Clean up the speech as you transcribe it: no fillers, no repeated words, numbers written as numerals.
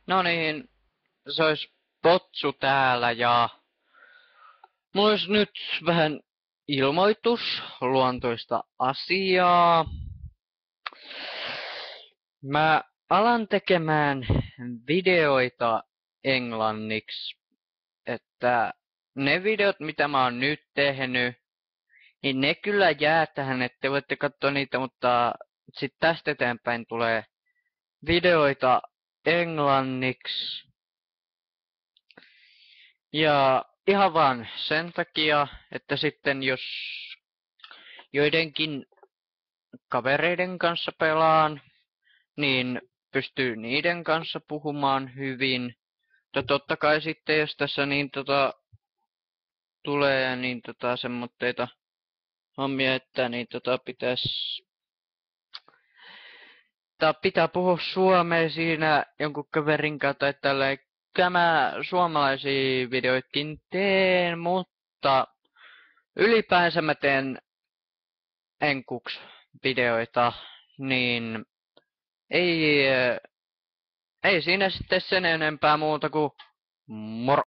No niin, se olisi Potsu täällä ja mulla olisi nyt vähän ilmoitusluontoista asiaa. Mä alan tekemään videoita englanniksi, että ne videot mitä mä oon nyt tehnyt, niin ne kyllä jää tähän, että te voitte katsoa niitä, mutta sitten tästä eteenpäin tulee videoita englanniksi. Ja ihan vaan sen takia, että sitten jos joidenkin kavereiden kanssa pelaan, niin pystyy niiden kanssa puhumaan hyvin. Totta kai sitten jos tässä niin tulee niin semmoitteita hommia, että niin pitää puhua suomea siinä jonkun kaverin kanssa tai tälleen. Kyllä mä suomalaisia videoitkin teen, mutta ylipäänsä mä teen enkuks videoita, niin ei, ei siinä sitten sen enempää muuta kuin moro.